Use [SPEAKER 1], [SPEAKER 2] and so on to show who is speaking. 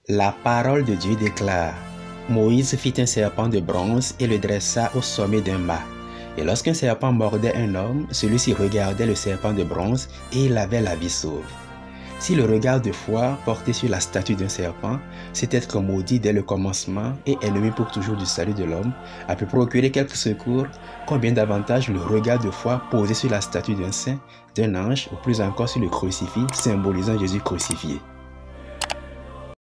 [SPEAKER 1] La parole de Dieu déclare: Moïse fit un serpent de bronze et le dressa au sommet d'un mât. Et lorsqu'un serpent mordait un homme, celui-ci regardait le serpent de bronze et il avait la vie sauve. Si le regard de foi porté sur la statue d'un serpent, c'est être maudit dès le commencement et ennemi pour toujours du salut de l'homme, a pu procurer quelques secours, combien davantage le regard de foi posé sur la statue d'un saint, d'un ange ou plus encore sur le crucifix symbolisant Jésus crucifié.